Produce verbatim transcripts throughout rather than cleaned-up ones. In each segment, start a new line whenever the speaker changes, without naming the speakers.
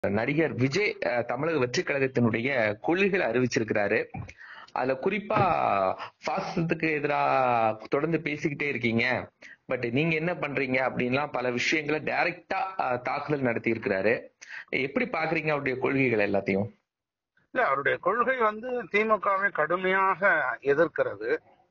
நடிகர் விஜய் அ தமிழக வெற்றிக் கழகத்தினுடைய கொள்கைகள அறிவிச்சிருக்கிறாரு. அதுல குறிப்பா பாசிசத்துக்கு எதிரா தொடர்ந்து பேசிக்கிட்டே இருக்கீங்க. பட் நீங்க என்ன பண்றீங்க அப்படின்லாம் பல விஷயங்கள டைரக்ட்டா அ தாக்குதல் நடத்தி இருக்கிறாரு. எப்படி பார்க்குறீங்க அவருடைய கொள்கைகள் எல்லாத்தையும்?
இல்ல அவருடைய கொள்கை வந்து திமுகவை கடுமையாக எதிர்க்கிறது.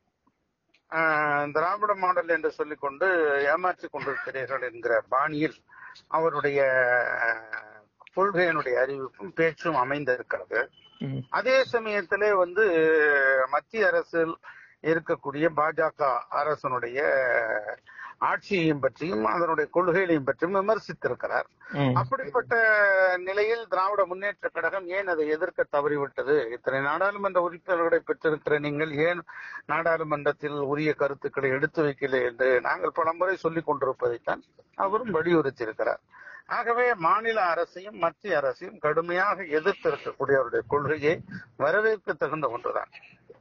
ஆ, திராவிட மாடல் என்று சொல்லிக்கொண்டு ஏமாற்றிக் கொண்டிருக்கிறீர்கள் என்கிற பாணியில் அவருடைய கொள்கையினுடைய அறிவிப்பும் பேச்சும் அமைந்திருக்கிறது.
ம்.
அதே சமயத்திலே வந்து மத்திய அரசில் இருக்கக்கூடிய பாஜக அரசனுடைய ஆட்சியையும் பற்றியும் அதனுடைய கொள்கைகளையும் பற்றியும் விமர்சித்திருக்கிறார்.
ம்.
அப்படிப்பட்ட நிலையில் திராவிட முன்னேற்ற கழகம் ஏன் அதை எதிர்க்க தவறிவிட்டது? இத்தனை நாடாளுமன்ற உறுப்பினர்களை பெற்றிருக்கிற நீங்கள் ஏன் நாடாளுமன்றத்தில் உரிய கருத்துக்களை எடுத்து வைக்கல என்று நாங்கள் பலமுறை சொல்லிக் கொண்டிருப்பதைத்தான் அவரும் வலியுறுத்தியிருக்கிறார். ஆகவே மாநில அரசையும் மத்திய அரசையும் கடுமையாக எதிர்த்து இருக்கக்கூடிய அவருடைய கொள்கையை வரவேற்க தகுந்த ஒன்றுதான்.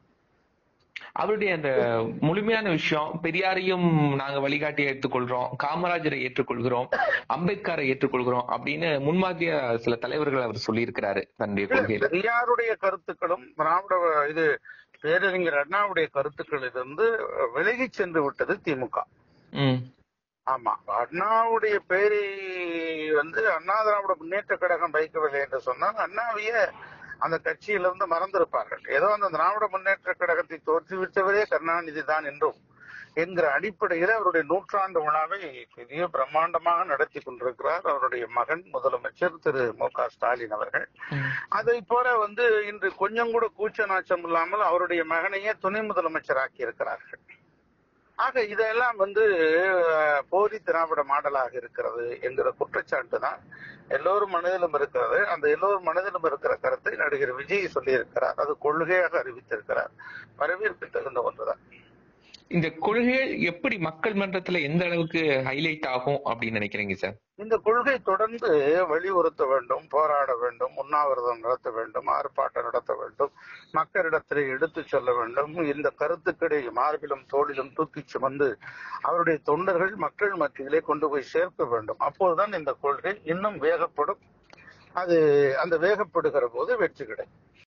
அவருடைய அந்த முழுமையான விஷயம், பெரியாரையும் நாங்க வழிகாட்டி ஏற்றுக்கொள்றோம், காமராஜரை ஏற்றுக்கொள்கிறோம், அம்பேத்கரை ஏற்றுக்கொள்கிறோம் அப்படின்னு முன்மாதிரியா சில தலைவர்கள் அவர் சொல்லியிருக்கிறாரு தன்னுடைய கொள்கையில.
பெரியாருடைய கருத்துக்களும் திராவிட இது பேரறிஞர் அண்ணாவுடைய கருத்துக்களிலிருந்து விலகி சென்று விட்டது திமுக.
ம்.
ஆமா, அண்ணாவுடைய பேரை வந்து அண்ணா திராவிட முன்னேற்ற கழகம் வைக்கவில்லை என்று சொன்னால் அண்ணாவையே அந்த கட்சியிலிருந்து மறந்திருப்பார்கள். ஏதோ அந்த திராவிட முன்னேற்ற கழகத்தை தோற்றுவித்தவரே கருணாநிதி தான் என்றும் என்கிற அடிப்படையில் அவருடைய நூற்றாண்டு விழாவை பெரிய பிரம்மாண்டமாக நடத்தி கொண்டிருக்கிறார் அவருடைய மகன் முதலமைச்சர் திரு மு க ஸ்டாலின் அவர்கள். அதை போல வந்து இன்று கொஞ்சம் கூட கூச்ச நாச்சம் இல்லாமல் அவருடைய மகனையே துணை முதலமைச்சர் ஆக்கி இருக்கிறார்கள். ஆக இதெல்லாம் வந்து போலி திராவிட மாடலாக இருக்கிறது என்கிற குற்றச்சாட்டு தான் எல்லோரும் மனதிலும் இருக்கிறது. அந்த எல்லோரும் மனதிலும் இருக்கிற கருத்தை நடிகர் விஜய் சொல்லி இருக்கிறார். அது கொள்கையாக அறிவித்திருக்கிறார். வரவேற்பு தகுந்த ஒன்றுதான்.
இந்த கொள்கைகள் எப்படி மக்கள் மன்றத்துல எந்த அளவுக்கு ஹைலைட் ஆகும் அப்படின்னு நினைக்கிறீங்க சார்?
இந்த கொள்கை தொடர்ந்து வலியுறுத்த வேண்டும், போராட வேண்டும், உண்ணாவிரதம் நடத்த வேண்டும், ஆர்ப்பாட்டம் நடத்த வேண்டும், மக்களிடத்திலே எடுத்து சொல்ல வேண்டும். இந்த கருத்துக்களை மார்பிலும் தோளிலும் தூக்கி சுமந்து அவருடைய தொண்டர்கள் மக்கள் மத்தியிலே கொண்டு போய் சேர்க்க வேண்டும். அப்போதுதான் இந்த கொள்கை இன்னும் வேகப்படும். அது அந்த வேகப்படுகிற போது வெற்றி கிடைக்கும்.